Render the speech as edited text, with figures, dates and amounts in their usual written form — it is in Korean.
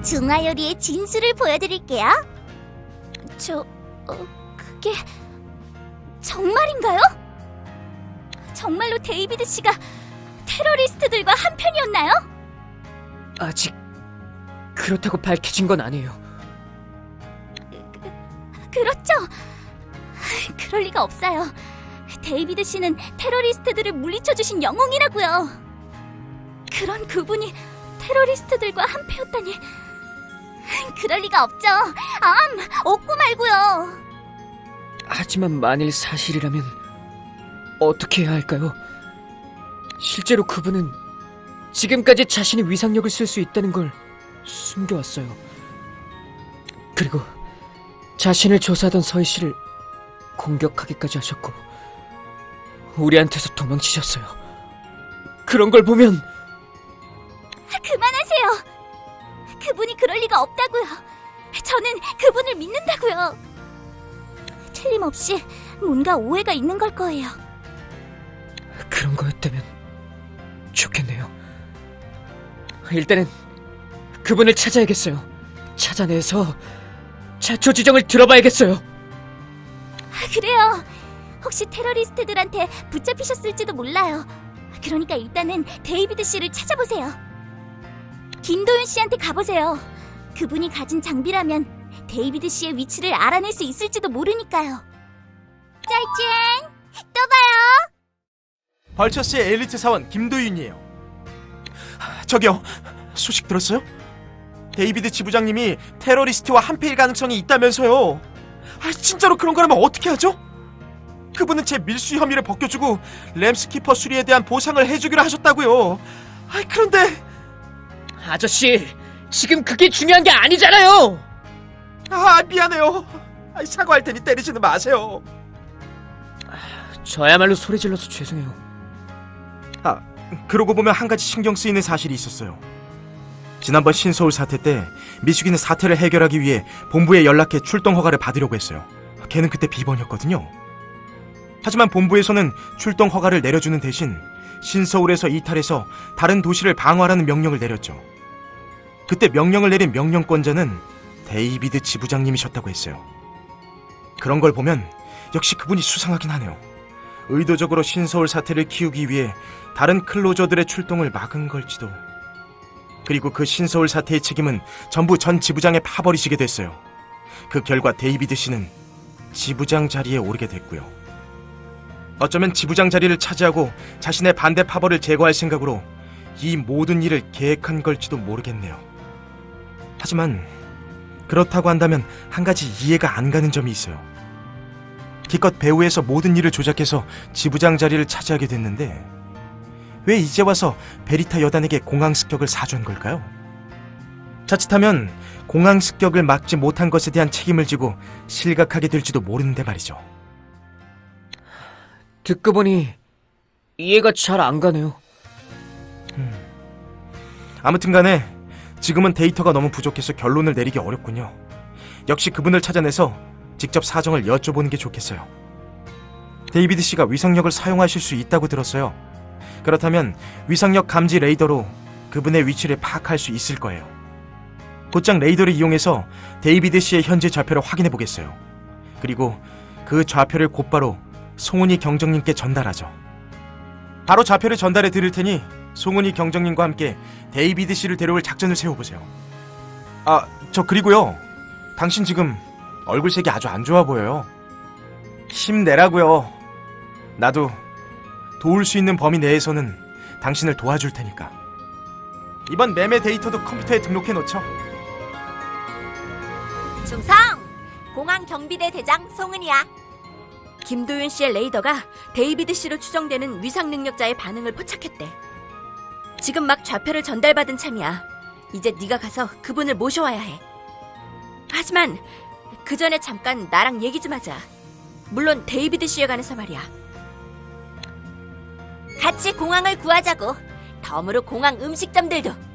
중화요리의 진수를 보여드릴게요. 그게 정말인가요? 정말로 데이비드 씨가 테러리스트들과 한편이었나요? 아직 그렇다고 밝혀진 건 아니에요. 그렇죠. 그럴 리가 없어요. 데이비드 씨는 테러리스트들을 물리쳐주신 영웅이라고요. 그런 그분이 테러리스트들과 한패였다니. 그럴 리가 없죠. 없고 말고요. 하지만 만일 사실이라면 어떻게 해야 할까요? 실제로 그분은 지금까지 자신의 위상력을 쓸 수 있다는 걸 숨겨왔어요. 그리고 자신을 조사하던 서희 씨를 공격하기까지 하셨고 우리한테서 도망치셨어요. 그런 걸 보면... 그만하세요. 그분이 그럴 리가 없다고요. 저는 그분을 믿는다고요. 틀림없이 뭔가 오해가 있는 걸 거예요. 그런 거였다면 좋겠네요. 일단은 그분을 찾아야겠어요. 찾아내서 자초지종을 들어봐야겠어요. 그래요. 혹시 테러리스트들한테 붙잡히셨을지도 몰라요. 그러니까 일단은 데이비드 씨를 찾아보세요. 김도윤 씨한테 가보세요. 그분이 가진 장비라면 데이비드 씨의 위치를 알아낼 수 있을지도 모르니까요. 짤쨍! 또 봐요! 벌처스의 엘리트 사원 김도윤이에요. 저기요, 소식 들었어요? 데이비드 지부장님이 테러리스트와 한패일 가능성이 있다면서요. 진짜로 그런 거라면 어떻게 하죠? 그분은 제 밀수 혐의를 벗겨주고 램스키퍼 수리에 대한 보상을 해주기로 하셨다고요. 그런데... 아저씨, 지금 그게 중요한 게 아니잖아요. 미안해요. 사과할 테니 때리지는 마세요. 저야말로 소리 질러서 죄송해요. 그러고 보면 한 가지 신경 쓰이는 사실이 있었어요. 지난번 신서울 사태 때 미숙이는 사태를 해결하기 위해 본부에 연락해 출동 허가를 받으려고 했어요. 걔는 그때 비번이었거든요. 하지만 본부에서는 출동 허가를 내려주는 대신 신서울에서 이탈해서 다른 도시를 방어하라는 명령을 내렸죠. 그때 명령을 내린 명령권자는 데이비드 지부장님이셨다고 했어요. 그런 걸 보면 역시 그분이 수상하긴 하네요. 의도적으로 신서울 사태를 키우기 위해 다른 클로저들의 출동을 막은 걸지도. 그리고 그 신서울 사태의 책임은 전부 전 지부장에 파버리시게 됐어요. 그 결과 데이비드 씨는 지부장 자리에 오르게 됐고요. 어쩌면 지부장 자리를 차지하고 자신의 반대 파벌을 제거할 생각으로 이 모든 일을 계획한 걸지도 모르겠네요. 하지만 그렇다고 한다면 한 가지 이해가 안 가는 점이 있어요. 기껏 배후에서 모든 일을 조작해서 지부장 자리를 차지하게 됐는데 왜 이제 와서 베리타 여단에게 공항 습격을 사주한 걸까요? 자칫하면 공항 습격을 막지 못한 것에 대한 책임을 지고 실각하게 될지도 모르는데 말이죠. 듣고 보니 이해가 잘 안 가네요. 아무튼 간에 지금은 데이터가 너무 부족해서 결론을 내리기 어렵군요. 역시 그분을 찾아내서 직접 사정을 여쭤보는 게 좋겠어요. 데이비드 씨가 위상력을 사용하실 수 있다고 들었어요. 그렇다면 위상력 감지 레이더로 그분의 위치를 파악할 수 있을 거예요. 곧장 레이더를 이용해서 데이비드 씨의 현재 좌표를 확인해 보겠어요. 그리고 그 좌표를 곧바로 송은이 경정님께 전달하죠. 바로 좌표를 전달해 드릴 테니 송은이 경정님과 함께 데이비드 씨를 데려올 작전을 세워보세요. 그리고요, 당신 지금 얼굴색이 아주 안 좋아 보여요. 힘내라고요. 나도 도울 수 있는 범위 내에서는 당신을 도와줄 테니까. 이번 매매 데이터도 컴퓨터에 등록해 놓죠. 충성! 공항 경비대 대장 송은이야. 김도윤 씨의 레이더가 데이비드 씨로 추정되는 위상 능력자의 반응을 포착했대. 지금 막 좌표를 전달받은 참이야. 이제 네가 가서 그분을 모셔와야 해. 하지만 그 전에 잠깐 나랑 얘기 좀 하자. 물론 데이비드 씨에 관해서 말이야. 같이 공항을 구하자고. 덤으로 공항 음식점들도